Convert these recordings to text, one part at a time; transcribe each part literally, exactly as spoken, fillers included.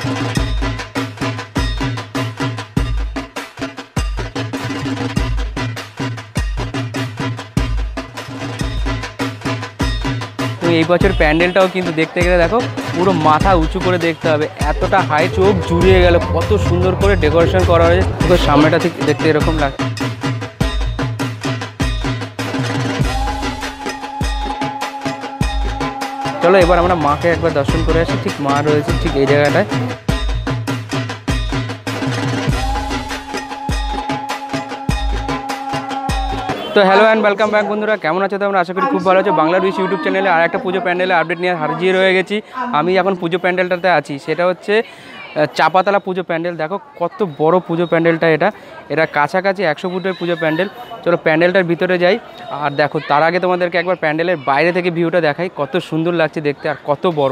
এই বছর প্যান্ডেলটাও কিন্তু দেখতে গেলে দেখো পুরো মাথা উঁচু করে দেখতে হবে, এতটা হাই, চোখ জুড়িয়ে গেল, কত সুন্দর করে ডেকোরেশন করা হয়েছে। পুরো সামনেটা ঠিক দেখতে এরকম লাগে। চলো এবার আমরা মাকে একবার দর্শন করে আসি। ঠিক মা রয়েছে ঠিক এই জায়গাটায়। তো হ্যালো অ্যান্ড ওয়েলকাম ব্যাক বন্ধুরা, কেমন আছো তোমরা? আশা করি খুব ভালো আছো। বাংলা রুইস ইউটিউব চ্যানেলে আর একটা পুজো প্যান্ডেলে আপডেট নিয়ে হাজির হয়ে গেছি। আমি এখন পুজো প্যান্ডেলটাতে আছি, সেটা হচ্ছে চাপাতলা পুজো প্যান্ডেল। দেখো কত বড় পুজো প্যান্ডেলটা, এটা এটা কাছাকাছি একশো ফুটের পুজো প্যান্ডেল। চলো প্যান্ডেলটার ভিতরে যাই। আর দেখো তার আগে তোমাদেরকে একবার প্যান্ডেলের বাইরে থেকে ভিউটা দেখাই, কত সুন্দর লাগছে দেখতে আর কত বড়।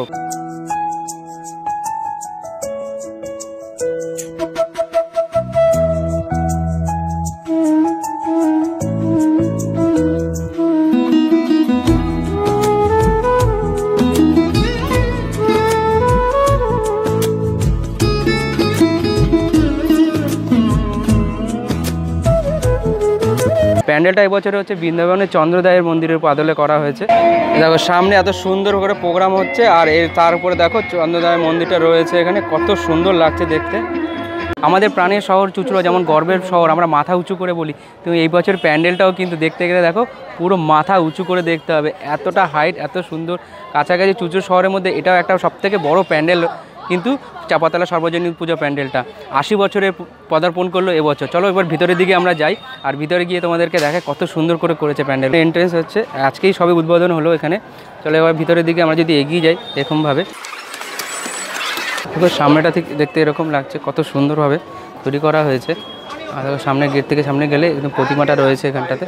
প্যান্ডেলটা এবছরে হচ্ছে বৃন্দাবনের চন্দ্রদায়ের মন্দিরের পাদলে করা হয়েছে। দেখো সামনে এত সুন্দর করে প্রোগ্রাম হচ্ছে, আর এর তার উপরে দেখো চন্দ্রদায়ের মন্দিরটা রয়েছে এখানে, কত সুন্দর লাগছে দেখতে। আমাদের প্রাণের শহর চুঁচুড়া যেমন গর্বের শহর, আমরা মাথা উঁচু করে বলি, তো এই বছর প্যান্ডেলটাও কিন্তু দেখতে গেলে দেখো পুরো মাথা উঁচু করে দেখতে হবে, এতটা হাইট, এত সুন্দর। কাছাকাছি চুঁচুড়া শহরের মধ্যে এটাও একটা সবথেকে বড় প্যান্ডেল কিন্তু চাপাতলা সর্বজনীন পুজো প্যান্ডেলটা আশি বছরে পদার্পণ করলো এবছর। চলো এবার ভিতরের দিকে আমরা যাই, আর ভিতরে গিয়ে তোমাদেরকে দেখে কত সুন্দর করে করেছে প্যান্ডেল। এন্ট্রেন্স হচ্ছে আজকেই সবে উদ্বোধন হলো এখানে। চলো এবার ভিতরের দিকে আমরা যদি এগিয়ে যাই এরকমভাবে, দেখো সামনেটা ঠিক দেখতে এরকম লাগছে, কত সুন্দরভাবে তৈরি করা হয়েছে। আর দেখো সামনে গেট থেকে সামনে গেলে একদম প্রতিমাটা রয়েছে এখানটাতে।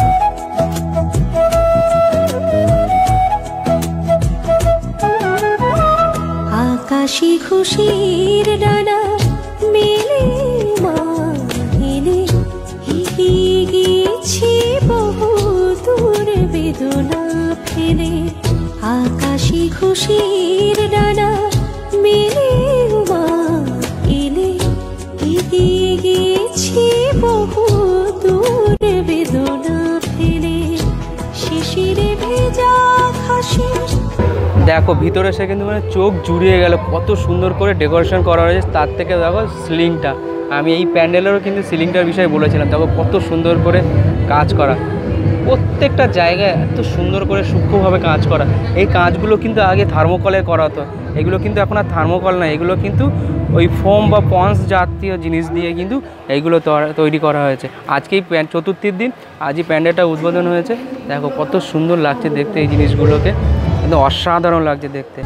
আকাশী খুশির ডানা মেলে মাহিনে, এগিয়ে গেছি বহু দূর বেদনা ফেলে। আকাশী খুশির ডানা মেলে মাহিনে, এগিয়ে গেছি বহু দূর বেদনা ফেলে। শিশিরে ভেজা ঘাসে দেখো ভিতরে এসে কিন্তু মানে চোখ জুড়িয়ে গেল, কত সুন্দর করে ডেকোরেশন করা হয়েছে। তার থেকে দেখো সিলিংটা, আমি এই প্যান্ডেলেরও কিন্তু সিলিংটার বিষয়ে বলেছিলাম, দেখো কত সুন্দর করে কাজ করা, প্রত্যেকটা জায়গায় এত সুন্দর করে সূক্ষ্মভাবে কাজ করা। এই কাজগুলো কিন্তু আগে থার্মোকলে করা হতো, এগুলো কিন্তু এখন আর থার্মোকল না, এগুলো কিন্তু ওই ফোম বা পন্স জাতীয় জিনিস দিয়ে কিন্তু এইগুলো তৈরি করা হয়েছে। আজকেই চতুর্থীর দিন, আজই প্যান্ডেলটা উদ্বোধন হয়েছে। দেখো কত সুন্দর লাগছে দেখতে এই জিনিসগুলোকে, কিন্তু অসাধারণ লাগছে দেখতে।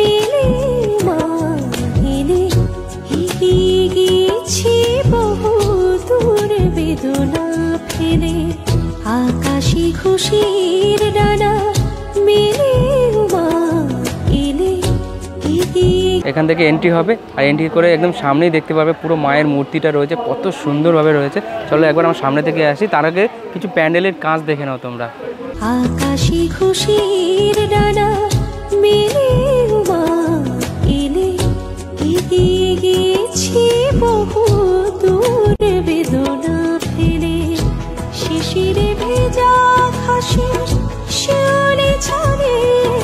আকাশী খুশির ডানা মেলে এখান থেকে এন্ট্রি হবে, আর এন্ট্রি করে একদম সামনেই দেখতে পাবে পুরো মায়ের মূর্তিটা রয়েছে, কত সুন্দরভাবে রয়েছে। চলো একবার আমরা সামনে থেকে আসি, তার আগে কিছু প্যান্ডেলের কাজ দেখে নাও তোমরা। আকাশী খুশির ডানা মেলে এলে, এগিয়ে গেছি বহু দূর বেদনা ফেলে। শিশিরে ভেজা ঘাসে শিউলি ছাড়ে,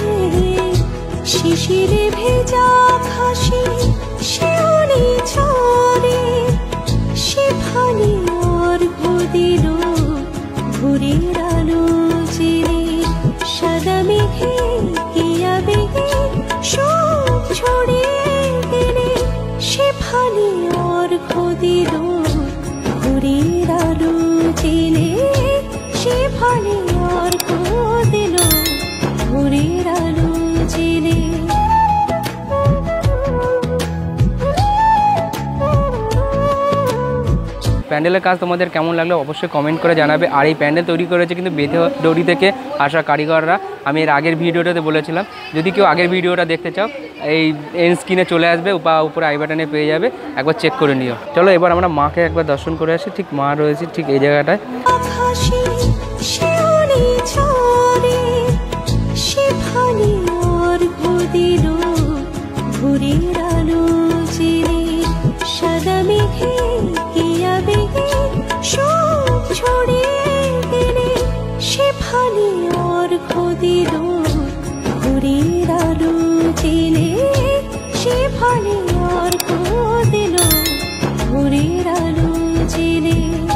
শিশিরে ভেজা ঘাসে শিউলি ছাড়ে। সেখানে অর্ঘ্য দিল ভোরের আলো জেলে, সাদা মেঘে কিয়া বেগে শোক ছড়িয়ে গেলে। সেখানে অর্ঘ্য দিল ভোরের আলো জেলে, সেখানে অর্ঘ্য দিল ভোরের আলো জেলে। প্যান্ডেলের কাজ তোমাদের কেমন লাগলো অবশ্যই কমেন্ট করে জানাবে। আর এই প্যান্ডেল তৈরি করেছে কিন্তু বেঁধে দড়ি থেকে আসা কারিগররা। আমি এর আগের ভিডিওটাতে বলেছিলাম, যদি কেউ আগের ভিডিওটা দেখতে চাও এই এন্ড স্ক্রিনে চলে আসবে বা উপরে আই বাটনে পেয়ে যাবে, একবার চেক করে নিও। চলো এবার আমরা মাকে একবার দর্শন করে আসি। ঠিক মা রয়েছে ঠিক এই জায়গাটায়। সেখানে অর্ঘ্য দিল ভোরের আলো জেলে। ফানে অর্ঘ দিল ভোরের আলো জেলে।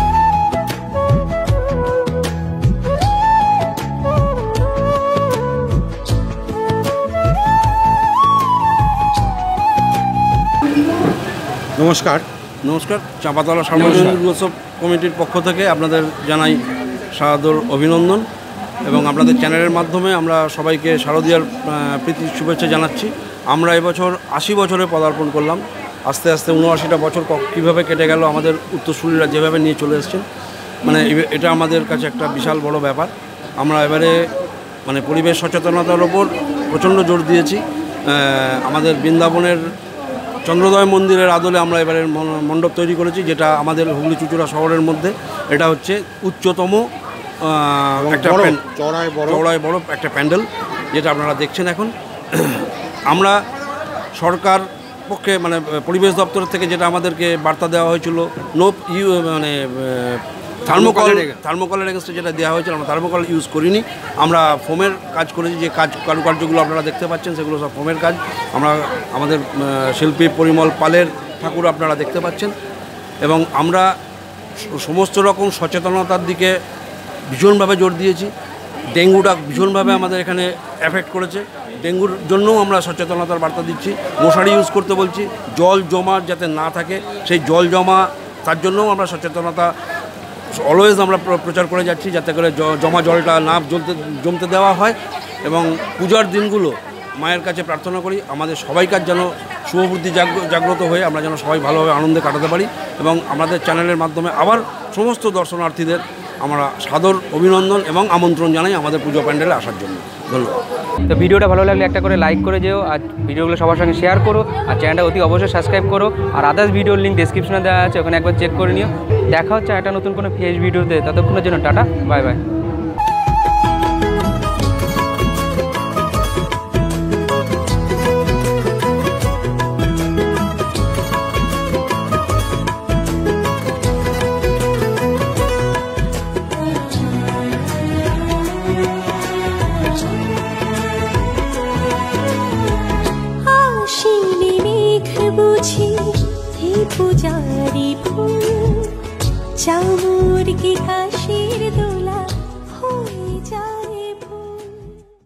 নমস্কার নমস্কার চাঁপাতলা সার্বজনীন দুর্গোৎসব কমিটির পক্ষ থেকে আপনাদের জানাই সাদর অভিনন্দন এবং আপনাদের চ্যানেলের মাধ্যমে আমরা সবাইকে শারদীয়ার প্রীতি শুভেচ্ছা জানাচ্ছি। আমরা এবছর আশি বছরে পদার্পণ করলাম। আস্তে আস্তে উনআশিটা বছর কীভাবে কেটে গেল আমাদের উত্তরসূরিরা যেভাবে নিয়ে চলে এসছেন, মানে এটা আমাদের কাছে একটা বিশাল বড় ব্যাপার। আমরা এবারে মানে পরিবেশ সচেতনতার ওপর প্রচণ্ড জোর দিয়েছি। আমাদের বৃন্দাবনের চন্দ্রোদয় মন্দিরের আদলে আমরা এবারে মণ্ডপ তৈরি করেছি, যেটা আমাদের হুগলি চুঁচুড়া শহরের মধ্যে এটা হচ্ছে উচ্চতম একটা চওড়ায় বড় চওড়ায় বড় একটা প্যান্ডেল, যেটা আপনারা দেখছেন এখন। আমরা সরকার পক্ষে মানে পরিবেশ দপ্তর থেকে যেটা আমাদেরকে বার্তা দেওয়া হয়েছিল, নো ইউ মানে থার্মোকল থার্মোকলের এগেনস্টে যেটা দেওয়া হয়েছিল, আমরা থার্মোকল ইউজ করিনি। আমরা ফোমের কাজ করেছি। যে কাজ কারুকার্যগুলো আপনারা দেখতে পাচ্ছেন সেগুলো সব ফোমের কাজ। আমরা আমাদের শিল্পী পরিমল পালের ঠাকুর আপনারা দেখতে পাচ্ছেন। এবং আমরা সমস্ত রকম সচেতনতার দিকে ভীষণভাবে জোর দিয়েছি। ডেঙ্গুটা ভীষণভাবে আমাদের এখানে এফেক্ট করেছে। ডেঙ্গুর জন্যও আমরা সচেতনতার বার্তা দিচ্ছি। মশারি ইউজ করতে বলছি, জল জমা যাতে না থাকে সেই জল জমা তার জন্যও আমরা সচেতনতা অলওয়েজ আমরা প্রচার করে যাচ্ছি, যাতে করে জমা জলটা না জ্বলতে জমতে দেওয়া হয়। এবং পূজার দিনগুলো মায়ের কাছে প্রার্থনা করি আমাদের সবাইকার যেন শুভবুদ্ধি জাগ্রত হয়ে আমরা যেন সবাই ভালোভাবে আনন্দে কাটাতে পারি। এবং আমাদের চ্যানেলের মাধ্যমে আবার সমস্ত দর্শনার্থীদের আমরা সাদর অভিনন্দন এবং আমন্ত্রণ জানাই আমাদের পুজো প্যান্ডেলে আসার জন্য। ধন্যবাদ। তো ভিডিওটা ভালো লাগলে একটা করে লাইক করে যেও, আর ভিডিওগুলো সবার সঙ্গে শেয়ার করো, আর চ্যানেলটা অতি অবশ্যই সাবস্ক্রাইব করো। আর আদার্স ভিডিওর লিঙ্ক ডেসক্রিপশনে দেওয়া আছে, ওখানে একবার চেক করে নিও। দেখা হচ্ছে একটা নতুন কোনো ফেস ভিডিওতে, ততক্ষণের জন্য টাটা, বাই বাই। পূজারি ফুল চামুর কি